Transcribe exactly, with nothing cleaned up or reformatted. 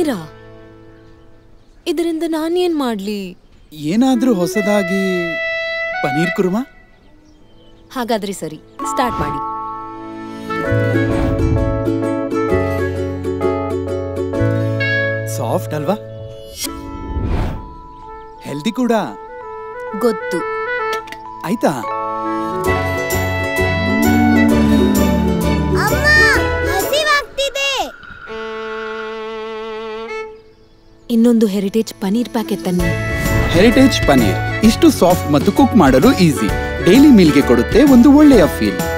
ಪನೀರಾ? ಇದರಿಂದ ನಾನೇನ್ ಮಾಡ್ಲಿ? ಏನಾದ್ರೂ ಹೊಸದಾಗಿ ಪನೀರ್ ಕುರ್ಮಾ? ಹಾಗಾದ್ರೆ ಸರಿ, ಸ್ಟಾರ್ಟ್ ಮಾಡಿ. ಸಾಫ್ಟ್ ಅಲ್ವಾ? ಹೆಲ್ದಿ ಕೂಡ. ಗೊತ್ತು. ಆಯ್ತಾ? ಇನ್ನೊಂದು ಹೆರಿಟೇಜ್ ಪನೀರ್ ಪ್ಯಾಕೆಟ್ ತನ್ನಿ. ಹೆರಿಟೇಜ್ ಪನೀರ್ ಇಷ್ಟು ಸಾಫ್ಟ್ ಮತ್ತು ಕುಕ್ ಮಾಡಲು ಈಸಿ. ಡೈಲಿ ಮೀಲ್ಗೆ ಕೊಡುತ್ತೆ ಒಂದು ಒಳ್ಳೆಯ ಫೀಲ್.